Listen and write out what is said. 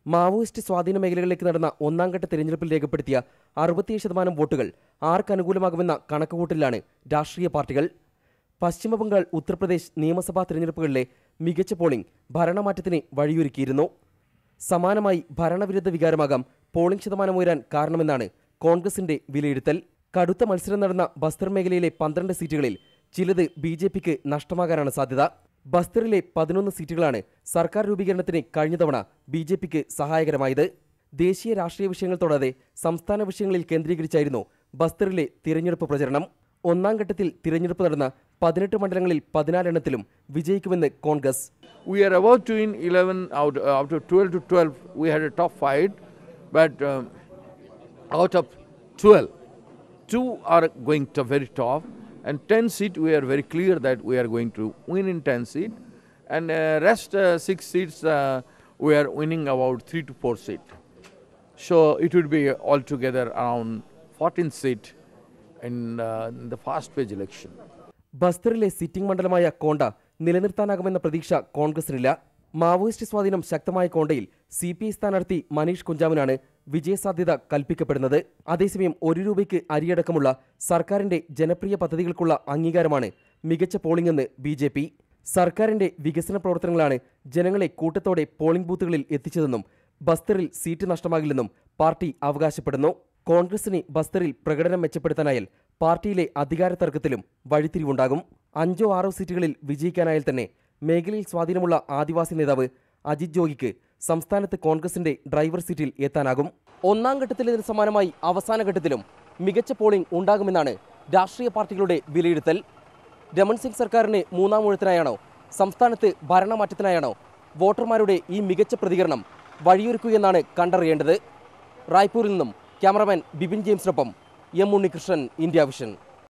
Maoist സ്വാധീന മേഖലകളിലേക്ക് നടന്ന ഒന്നാംഘട്ട തെരഞ്ഞെടുപ്പിൽ രേഖപ്പെടുത്തിയ 67% വോട്ടുകൾ ആർക്കനുകൂലമാകുമെന്ന കണക്കുകൂട്ടലിലാണ് രാഷ്ട്രീയ പാർട്ടികൾ. പശ്ചിമബംഗാൾ, ഉത്തർപ്രദേശ് നിയമസഭാ തെരഞ്ഞെടുപ്പുകളിലെ മികച്ച പോളിംഗ് ഭരണമാറ്റത്തിന് വഴിയൊരുക്കിയിരുന്നു. സമാനമായി ഭരണവിരുദ്ധ വികാരമാകാം പോളിംഗ് ശതമാനം ഉയരാൻ കാരണമെന്നാണ് കോൺഗ്രസിന്റെ വിലയിരുത്തൽ. കടുത്ത മത്സരം നടന്ന ബസ്തർ മേഖലയിലെ 12 സീറ്റുകളിൽ ചിലത് BJPക്ക് നഷ്ടമാകാനാണ് സാധ്യത. ബസ്തറിലെ 11 സീറ്റുകളാണ് സർക്കാർ രൂപീകരണത്തിന് കഴിഞ്ഞ തവണ BJPക്ക് സഹായകരമായത്. ദേശീയ രാഷ്ട്രീയ വിഷയങ്ങൾ തൊടാതെ സംസ്ഥാന വിഷയങ്ങളിൽ കേന്ദ്രീകരിച്ചായിരുന്നു ബസ്തറിലെ തിരഞ്ഞെടുപ്പ് പ്രചരണം. ഒന്നാം ഘട്ടത്തിൽ തിരഞ്ഞെടുപ്പ് നടന്ന 18 മണ്ഡലങ്ങളിൽ 14 എണ്ണത്തിലും വിജയിക്കുമെന്ന് Congress. We are about to win 11 out of 12 to 12. We had a tough fight, but out of 12, 2 are going to very tough. And 10 seats, we are very clear that we are going to win in 10 seats. And rest 6 seats, we are winning about 3 to 4 seats. So it would be altogether around 14 seats in the fast page election. ബസ്തറിലെ sitting മണ്ഡലമായ കോണ്ട നിലനിർത്താനാകുമെന്ന പ്രതീക്ഷ കോൺഗ്രസിനില്ല. Maoist സ്വാധീനം ശക്തമായ കോണ്ടയിൽ CPI സ്ഥാനാർത്ഥി മനീഷ് കുഞ്ചാമിനാണ് വിജയസാധ്യത കൽപ്പിക്കപ്പെടുന്നത്. അതേസമയം 1 രൂപയ്ക്ക് അരിയടക്കമുള്ള സർക്കാരിന്റെ ജനപ്രിയ പദ്ധതികൾക്കുള്ള അംഗീകാരമാണ് മികച്ച പോളിംഗ് എന്ന് BJP. സർക്കാരിന്റെ വികസന പ്രവർത്തനങ്ങളാണ് ജനങ്ങളെ കൂട്ടത്തോടെ പോളിംഗ് ബൂത്തുകളിൽ എത്തിച്ചതെന്നും ബസ്തറിൽ സീറ്റ് നഷ്ടമാകില്ലെന്നും പാർട്ടി അവകാശപ്പെടുന്നു. കോൺഗ്രസിന് ബസ്തറിൽ പ്രകടനം മെച്ചപ്പെടുത്താനായാൽ പാർട്ടിയിലെ അധികാര തർക്കത്തിലും വഴിത്തിരിവുണ്ടാകും. 5 or 6 സീറ്റുകളിൽ വിജയിക്കാനായാൽ തന്നെ മേഖലയിൽ സ്വാധീനമുള്ള ആദിവാസി നേതാവ് അജിത് ജോഗിക്ക് സംസ്ഥാനത്ത് കോൺഗ്രസിന്റെ ഡ്രൈവർ സീറ്റിൽ എത്താനാകും. ഒന്നാം ഘട്ടത്തിലേതിന് സമാനമായി അവസാന ഘട്ടത്തിലും മികച്ച പോളിംഗ് ഉണ്ടാകുമെന്നാണ് രാഷ്ട്രീയ പാർട്ടികളുടെ വിലയിരുത്തൽ. രമൺ സിംഗ് സർക്കാരിന് 3ാം ഊഴത്തിനായാണോ സംസ്ഥാനത്ത് ഭരണമാറ്റത്തിനായാണോ വോട്ടർമാരുടെ ഈ മികച്ച പ്രതികരണം വഴിയൊരുക്കുകയെന്നാണ് കണ്ടറിയേണ്ടത്. റായ്പൂരിൽ നിന്നും ക്യാമറമാൻ ബിപിൻ ജെയിംസിനൊപ്പം M. Unnikrishnan, India vision.